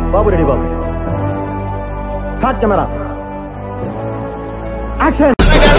బాబు ready బాబు. Hot camera action.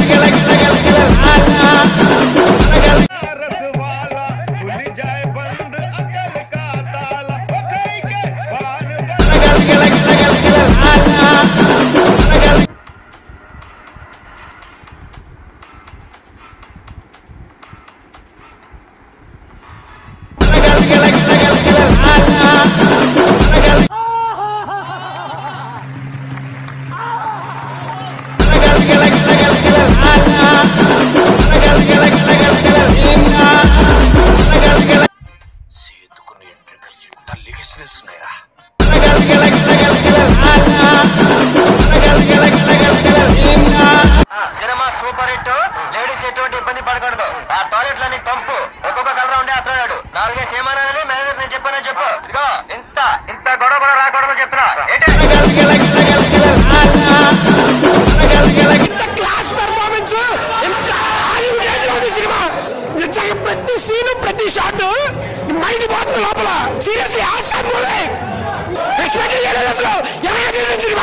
Cinema super hit. Ladies ఎటువంటి ఇబ్బంది పడకూడదు. ఆ టాయిలెట్ లని పంపు ఒక్కొక్క కలర్ ఉండే అతడు 4 సేమానని మేనేజర్ నేను చెప్పానని చెప్పు. ఇదిగో ఇంత ఇంత గొడవ కూడా రాకూడదు చెప్తున్నా. క్లాస్ పెర్ఫార్మెన్స్, సినిమా ప్రతి సీను ప్రతి షాట్ మైండ్ పోతుంది లోపల. Seriously awesome movie. ఎక్స్పెక్ట్ చేయలేదు అసలు. Cinema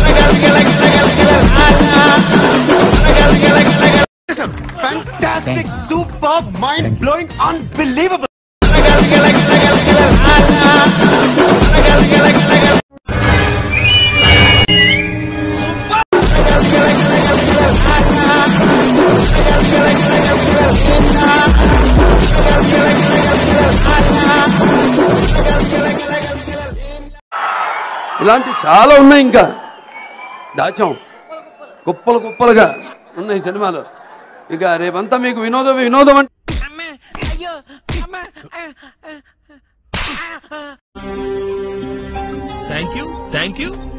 fantastic, superb, mind-blowing, unbelievable. ఇలాంటి చాలా ఉన్నాయి. ఇంకా దాచాం కుప్పలు కుప్పలుగా ఉన్నాయి సినిమాలు. ఇక రేపంతా మీకు వినోదం అంటే థ్యాంక్ యూ